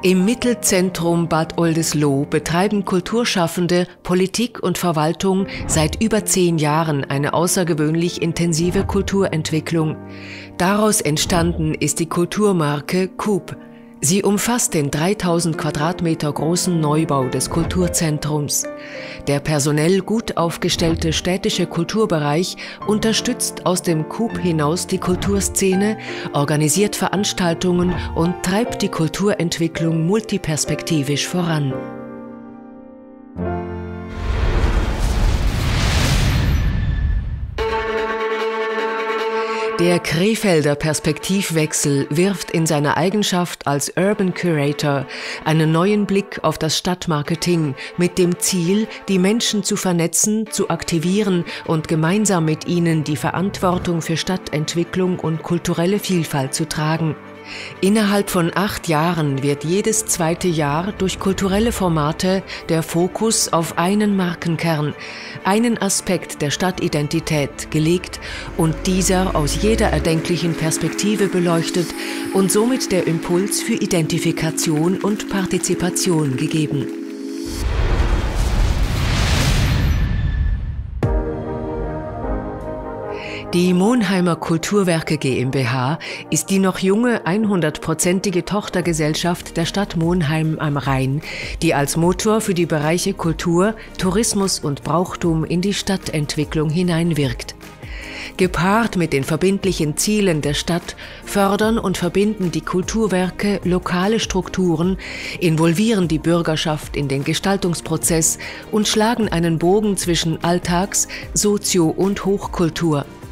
Im Mittelzentrum Bad Oldesloe betreiben Kulturschaffende, Politik und Verwaltung seit über 10 Jahren eine außergewöhnlich intensive Kulturentwicklung. Daraus entstanden ist die Kulturmarke Coop. Sie umfasst den 3000 Quadratmeter großen Neubau des Kulturzentrums. Der personell gut aufgestellte städtische Kulturbereich unterstützt aus dem Coop hinaus die Kulturszene, organisiert Veranstaltungen und treibt die Kulturentwicklung multiperspektivisch voran. Der Krefelder Perspektivwechsel wirft in seiner Eigenschaft als Urban Curator einen neuen Blick auf das Stadtmarketing mit dem Ziel, die Menschen zu vernetzen, zu aktivieren und gemeinsam mit ihnen die Verantwortung für Stadtentwicklung und kulturelle Vielfalt zu tragen. Innerhalb von 8 Jahren wird jedes zweite Jahr durch kulturelle Formate der Fokus auf einen Markenkern, einen Aspekt der Stadtidentität gelegt und dieser aus jeder erdenklichen Perspektive beleuchtet und somit der Impuls für Identifikation und Partizipation gegeben. Die Monheimer Kulturwerke GmbH ist die noch junge 100-prozentige Tochtergesellschaft der Stadt Monheim am Rhein, die als Motor für die Bereiche Kultur, Tourismus und Brauchtum in die Stadtentwicklung hineinwirkt. Gepaart mit den verbindlichen Zielen der Stadt fördern und verbinden die Kulturwerke lokale Strukturen, involvieren die Bürgerschaft in den Gestaltungsprozess und schlagen einen Bogen zwischen Alltags-, Sozio- und Hochkultur.